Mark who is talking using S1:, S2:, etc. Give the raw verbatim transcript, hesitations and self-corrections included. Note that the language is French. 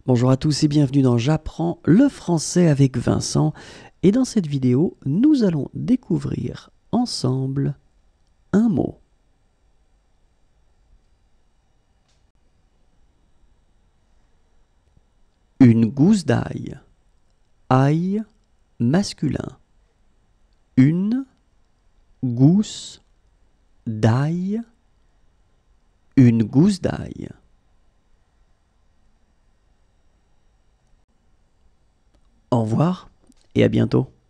S1: Bonjour à tous et bienvenue dans J'apprends le français avec Vincent. Et dans cette vidéo, nous allons découvrir ensemble un mot. Une gousse d'ail. Ail masculin. Une gousse d'ail. Une gousse d'ail. Au revoir et à bientôt.